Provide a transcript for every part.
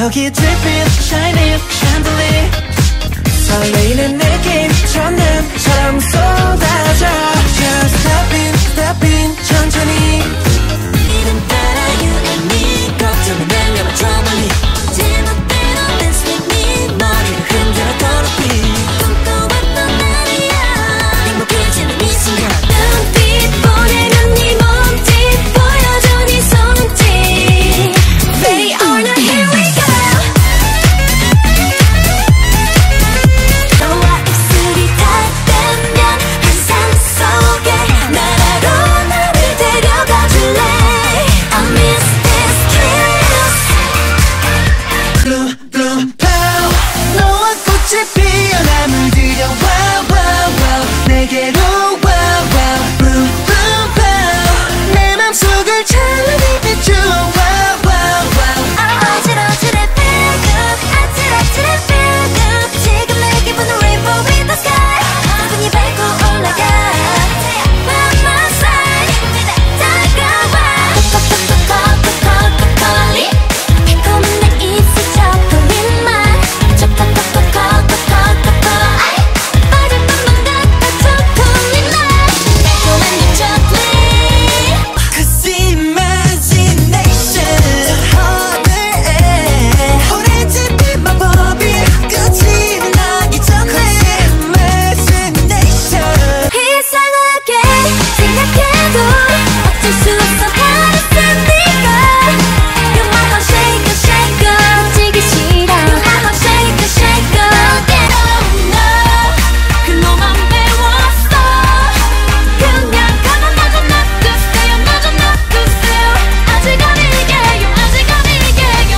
여기 dripping, shining, chandelier 설레이는 느낌 첫눈처럼 쏟아져 Just step in, step in, 천천히 이름 따라 you and me 걱정은 날려만 저 멀리 제멋대로 dance with me 머리를 흔들어 더럽히 꿈꿔왔던 날이야 행복해지는 이 순간 눈빛 보내면 네 몸짓 보여줘 네 손짓 Ready or not here we go 너와 입술이 닿으면 환상 속에 나라로 나를 데려가 줄래 I miss this kiss Bloom bloom pow 너와 꽃이 피어나 물들여 wow wow wow 내게로 wow wow bloom bloom pow 내 맘속을 찬란히 비추어 wow wow wow 어지러지를 feel good 아찔아찔해 feel good 지금 내 기분은 rainbow with the sky 나중이 밟고 올라가 By my side 다가와 코코코코코코콜리 달콤한 내 입술 초콜릿 맛 초코코코코코코콜 아이 빠질 것만 같아 초콜릿 맛 달콤한 네 초콜릿 Cause imagination 하늘에 오렌지 빛 마법이 끝이 나기 전에 Imagination 이상하게 생각해도 어쩔 수 없어 parasitical You're my heart shaker shaker 지기 싫어 You're my heart shaker shaker Get on now 그놈만 배웠어 그냥 가만마저 놔두세요 마저 놔두세요 아직 아니게요 아직 아니게요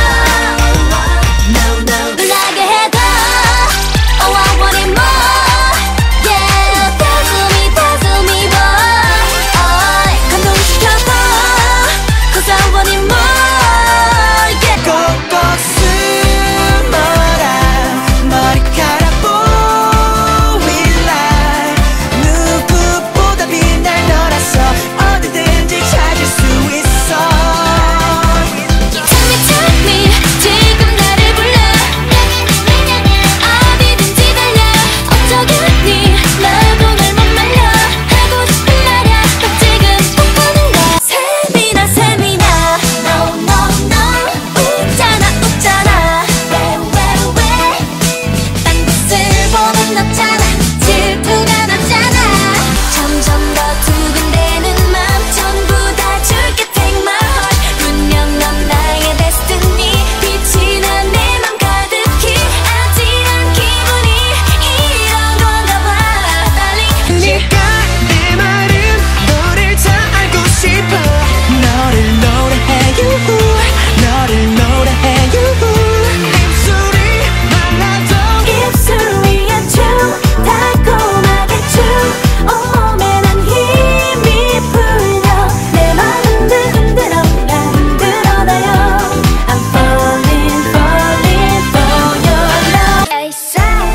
No no no 놀라게 해도 Oh I want it more Yeah 다스미 more 감동시켜도 Cause I want it more Yeah 꼭꼭 숨어라 머리카락 보일라 누구보다 빛날 너라서 어디든지 찾을 수 있어 Tell me 지금 나를 불러 어디든지 달려 어쩌겠니 나도 널 못 말려 하고 싶은 말야 딱 지금 꿈꾸는 거야 세미나 세미나 No no no 웃잖아 웃잖아 왜 딴 곳을 보면 없잖아 질투가 났잖아 점점 더 두근대는 맘 전부 다 줄게 Take my heart 분명 넌 나의 destiny 빛이 난 내 맘 가득히 아찔한 기분이 이런 건가 봐 달리 네가 내 말은 너를 다 알고 싶어 너를 노래해 you 너를 노래해 you 입술이 말라도 입술 위에 춤 달콤하게 춤 온몸에 난 힘이 풀려 내 맘 흔들어 나 흔들어놔요 I'm falling falling for your love ASAP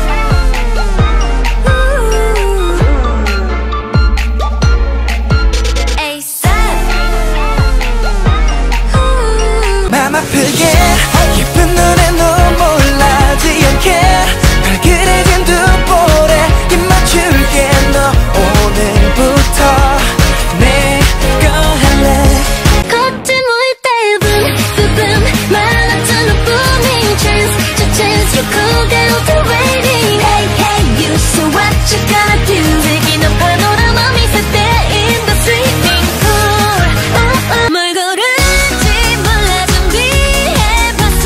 맘 아프게 예쁜 눈에 눈물 나지 않게 발그레진 두 볼에 입 맞출게 너 오늘부터 내 거 할래 걷지 못해 부분 말랐던 너뿐인 chance 저 chance you cool down to waiting Hey hey you so what you gonna do 즐기는 파노라마 미세 때 in the swimming pool 뭘 고를지 몰라 준비해봤어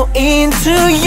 so into